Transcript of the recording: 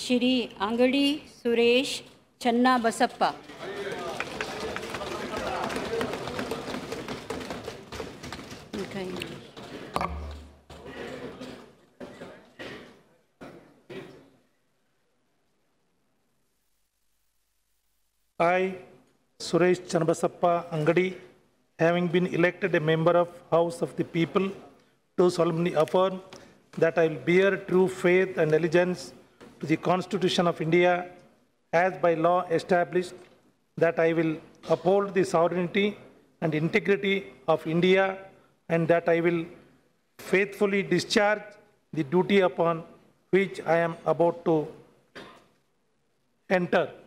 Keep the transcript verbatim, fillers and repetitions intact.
Shri Angadi Suresh Channa Basappa. I, Suresh Channabasappa Angadi, having been elected a member of House of the People, do solemnly affirm that I will bear true faith and allegiance to the Constitution of India as by law established, that I will uphold the sovereignty and integrity of India, and that I will faithfully discharge the duty upon which I am about to enter.